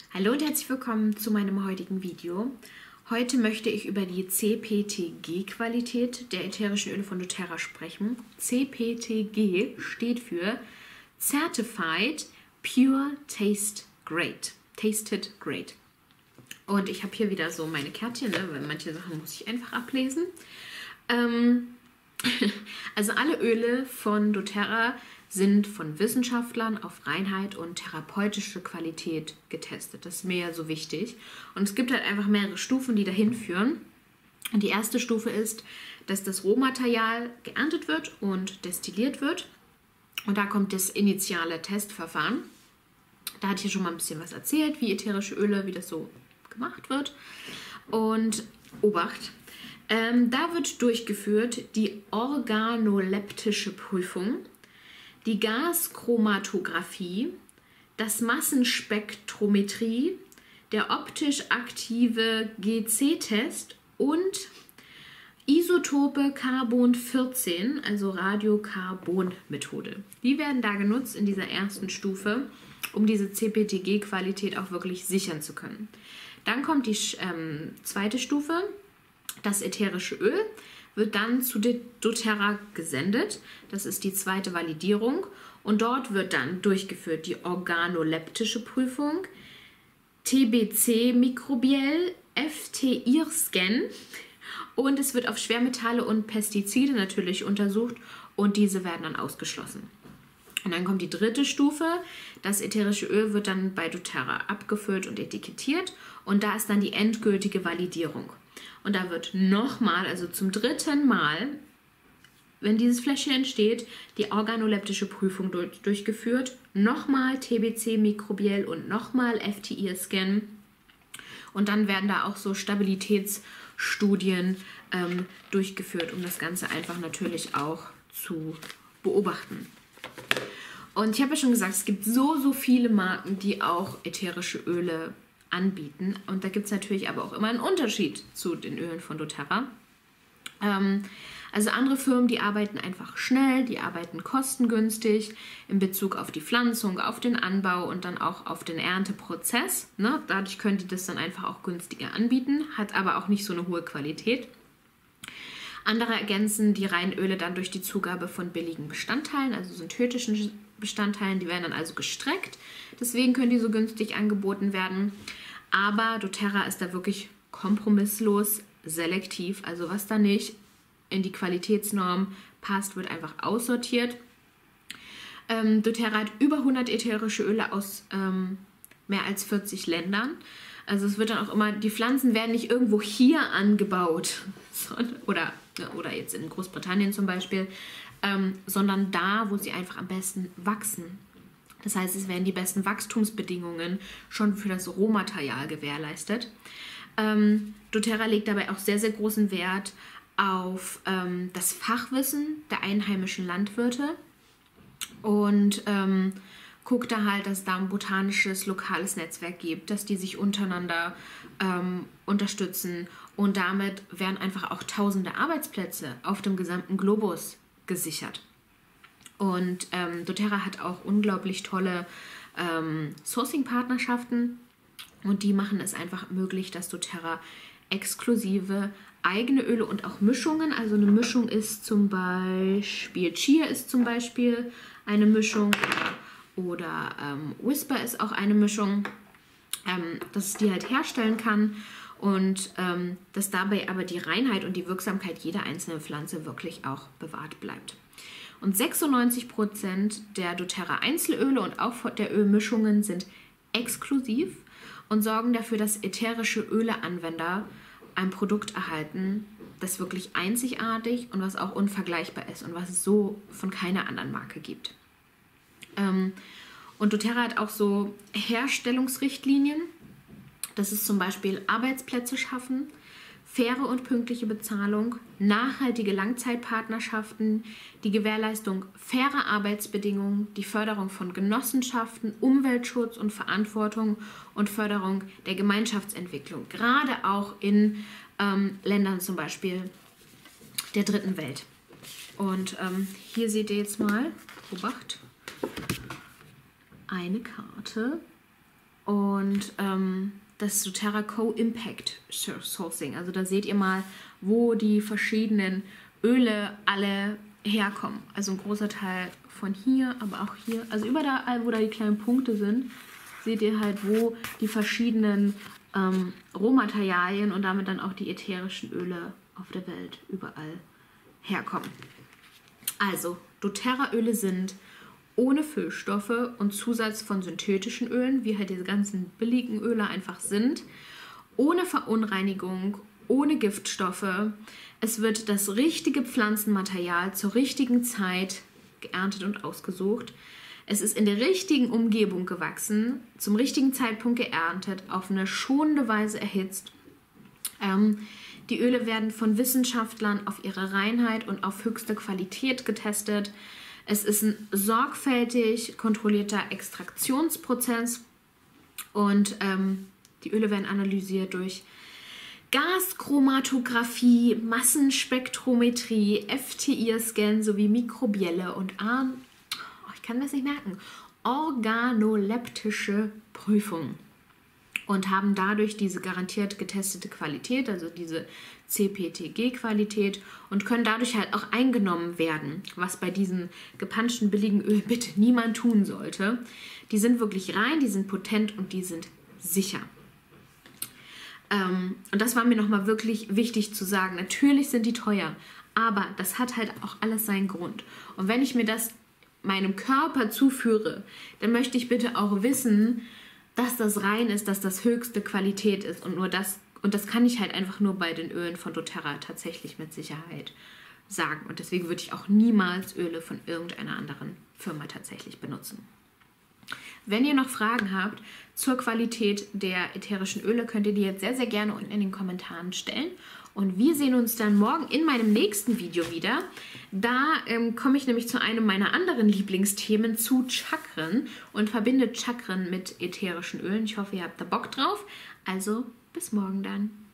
Hallo und herzlich willkommen zu meinem heutigen Video. Heute möchte ich über die CPTG-Qualität der ätherischen Öle von doTERRA sprechen. CPTG steht für Certified Pure Taste Great. Tasted Great. Und ich habe hier wieder so meine Kärtchen, weil manche Sachen muss ich einfach ablesen. Also alle Öle von doTERRA sind von Wissenschaftlern auf Reinheit und therapeutische Qualität getestet. Das ist mir ja so wichtig. Und es gibt halt einfach mehrere Stufen, die dahin führen. Und die erste Stufe ist, dass das Rohmaterial geerntet wird und destilliert wird. Und da kommt das initiale Testverfahren. Da hatte ich ja schon mal ein bisschen was erzählt, wie ätherische Öle, wie das so gemacht wird. Und Obacht! Da wird durchgeführt die organoleptische Prüfung, die Gaschromatographie, das Massenspektrometrie, der optisch aktive GC-Test und Isotope Carbon 14, also Radiokarbon-Methode. Die werden da genutzt in dieser ersten Stufe, um diese CPTG-Qualität auch wirklich sichern zu können. Dann kommt die zweite Stufe. Das ätherische Öl wird dann zu doTERRA gesendet. Das ist die zweite Validierung. Und dort wird dann durchgeführt die organoleptische Prüfung, TBC mikrobiell, FT-IR-Scan und es wird auf Schwermetalle und Pestizide natürlich untersucht und diese werden dann ausgeschlossen. Und dann kommt die dritte Stufe. Das ätherische Öl wird dann bei doTERRA abgefüllt und etikettiert und da ist dann die endgültige Validierung. Und da wird nochmal, also zum dritten Mal, wenn dieses Fläschchen entsteht, die organoleptische Prüfung durchgeführt, nochmal TBC mikrobiell und nochmal FT-IR-Scan. Und dann werden da auch so Stabilitätsstudien durchgeführt, um das Ganze einfach natürlich auch zu beobachten. Und ich habe ja schon gesagt, es gibt so viele Marken, die auch ätherische Öle anbieten. Und da gibt es natürlich aber auch immer einen Unterschied zu den Ölen von doTERRA. Also andere Firmen, die arbeiten einfach schnell, die arbeiten kostengünstig in Bezug auf die Pflanzung, auf den Anbau und dann auch auf den Ernteprozess. Ne? Dadurch können die das dann einfach auch günstiger anbieten, hat aber auch nicht so eine hohe Qualität. Andere ergänzen die reinen Öle dann durch die Zugabe von billigen Bestandteilen, also synthetischen Bestandteilen, die werden dann also gestreckt. Deswegen können die so günstig angeboten werden. Aber doTERRA ist da wirklich kompromisslos selektiv. Also was da nicht in die Qualitätsnorm passt, wird einfach aussortiert. doTERRA hat über 100 ätherische Öle aus mehr als 40 Ländern. Also es wird dann auch immer, die Pflanzen werden nicht irgendwo hier angebaut, oder jetzt in Großbritannien zum Beispiel, sondern da, wo sie einfach am besten wachsen. Das heißt, es werden die besten Wachstumsbedingungen schon für das Rohmaterial gewährleistet. doTERRA legt dabei auch sehr großen Wert auf das Fachwissen der einheimischen Landwirte und guckt da halt, dass es da ein botanisches, lokales Netzwerk gibt, dass die sich untereinander unterstützen und damit werden einfach auch tausende Arbeitsplätze auf dem gesamten Globus gesichert. Und doTERRA hat auch unglaublich tolle Sourcing-Partnerschaften und die machen es einfach möglich, dass doTERRA exklusive eigene Öle und auch Mischungen, also eine Mischung ist zum Beispiel, Chia ist zum Beispiel eine Mischung oder Whisper ist auch eine Mischung, dass die halt herstellen kann und dass dabei aber die Reinheit und die Wirksamkeit jeder einzelnen Pflanze wirklich auch bewahrt bleibt. Und 96% der doTERRA Einzelöle und auch der Ölmischungen sind exklusiv und sorgen dafür, dass ätherische Öleanwender ein Produkt erhalten, das wirklich einzigartig und was auch unvergleichbar ist und was es so von keiner anderen Marke gibt. Und doTERRA hat auch so Herstellungsrichtlinien. Das ist zum Beispiel Arbeitsplätze schaffen, faire und pünktliche Bezahlung, nachhaltige Langzeitpartnerschaften, die Gewährleistung fairer Arbeitsbedingungen, die Förderung von Genossenschaften, Umweltschutz und Verantwortung und Förderung der Gemeinschaftsentwicklung, gerade auch in Ländern zum Beispiel der dritten Welt. Und hier seht ihr jetzt mal, Obacht, eine Karte und das doTERRA Co-Impact Sourcing. Also da seht ihr mal, wo die verschiedenen Öle alle herkommen. Also ein großer Teil von hier, aber auch hier. Also überall, wo da die kleinen Punkte sind, seht ihr halt, wo die verschiedenen Rohmaterialien und damit dann auch die ätherischen Öle auf der Welt überall herkommen. Also doTERRA-Öle sind ohne Füllstoffe und Zusatz von synthetischen Ölen, wie halt diese ganzen billigen Öle einfach sind, ohne Verunreinigung, ohne Giftstoffe. Es wird das richtige Pflanzenmaterial zur richtigen Zeit geerntet und ausgesucht. Es ist in der richtigen Umgebung gewachsen, zum richtigen Zeitpunkt geerntet, auf eine schonende Weise erhitzt. Die Öle werden von Wissenschaftlern auf ihre Reinheit und auf höchste Qualität getestet. Es ist ein sorgfältig kontrollierter Extraktionsprozess und die Öle werden analysiert durch Gaschromatographie, Massenspektrometrie, FTIR-Scan sowie mikrobielle und ich kann das nicht merken, organoleptische Prüfungen und haben dadurch diese garantiert getestete Qualität, also diese CPTG-Qualität und können dadurch halt auch eingenommen werden, was bei diesen gepanschten billigen Ölen bitte niemand tun sollte. Die sind wirklich rein, die sind potent und die sind sicher. Und das war mir nochmal wirklich wichtig zu sagen. Natürlich sind die teuer, aber das hat halt auch alles seinen Grund. Und wenn ich mir das meinem Körper zuführe, dann möchte ich bitte auch wissen, dass das rein ist, dass das höchste Qualität ist und das kann ich halt einfach nur bei den Ölen von doTERRA tatsächlich mit Sicherheit sagen. Und deswegen würde ich auch niemals Öle von irgendeiner anderen Firma tatsächlich benutzen. Wenn ihr noch Fragen habt zur Qualität der ätherischen Öle, könnt ihr die jetzt sehr, sehr gerne unten in den Kommentaren stellen. Und wir sehen uns dann morgen in meinem nächsten Video wieder. Da komme ich nämlich zu einem meiner anderen Lieblingsthemen, zu Chakren und verbinde Chakren mit ätherischen Ölen. Ich hoffe, ihr habt da Bock drauf. Also bis morgen dann.